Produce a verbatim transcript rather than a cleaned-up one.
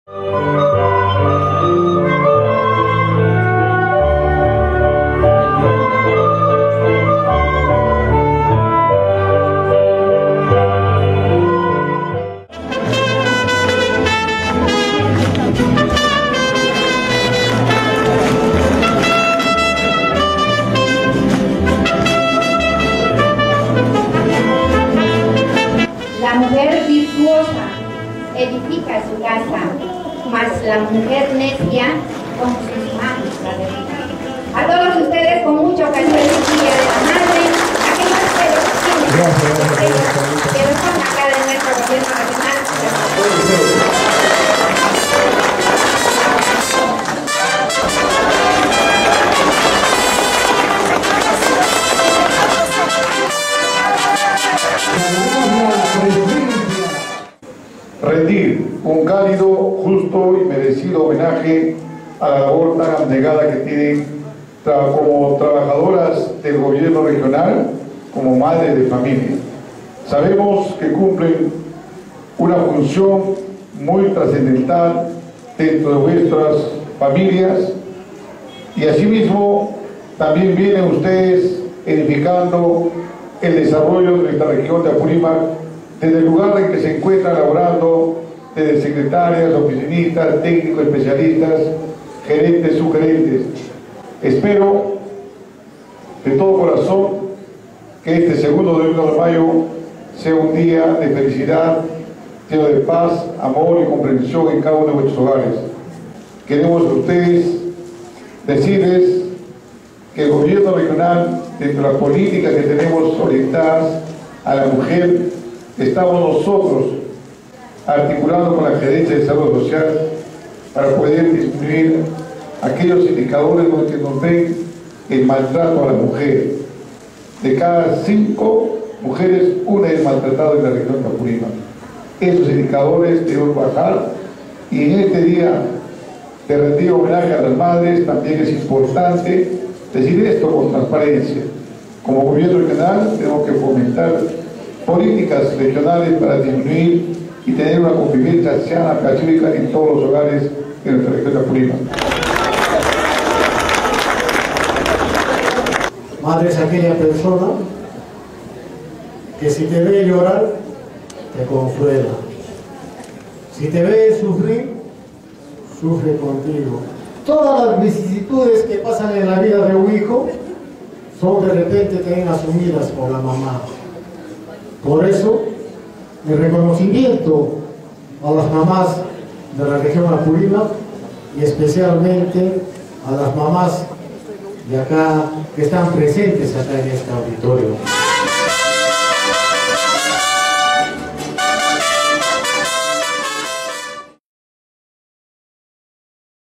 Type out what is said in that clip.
La mujer virtuosa edifica su casa, mas la mujer necia con sus manos la derriba. A todos ustedes, con mucha ocasión del Día de la Madre, aquellos que los tienen, que los son acá de nuestro gobierno nacional. Rendir un cálido, justo y merecido homenaje a la labor tan abnegada que tienen tra como trabajadoras del gobierno regional, como madres de familia. Sabemos que cumplen una función muy trascendental dentro de vuestras familias y asimismo también vienen ustedes edificando el desarrollo de nuestra región de Apurímac desde el lugar en que se encuentran laborando, desde secretarias, oficinistas, técnicos, especialistas, gerentes, subgerentes. Espero de todo corazón que este segundo domingo de mayo sea un día de felicidad, lleno de paz, amor y comprensión en cada uno de vuestros hogares. Queremos a ustedes decirles que el gobierno regional, dentro de las políticas que tenemos orientadas a la mujer, estamos nosotros articulando con la Gerencia de Salud Social para poder disminuir aquellos indicadores donde nos ven el maltrato a la mujer. De cada cinco mujeres, una es maltratada en la región de Apurímac. Esos indicadores deben bajar y en este día de rendir homenaje a las madres también es importante decir esto con transparencia. Como gobierno regional tenemos que fomentar políticas regionales para disminuir y tener una convivencia sana, pacífica en todos los hogares de nuestra región de Apurímac. Madre es aquella persona que si te ve llorar, te consuela. Si te ve sufrir, sufre contigo. Todas las vicisitudes que pasan en la vida de un hijo son de repente también asumidas por la mamá. Por eso, el reconocimiento a las mamás de la región Apurímac y especialmente a las mamás de acá que están presentes acá en este auditorio.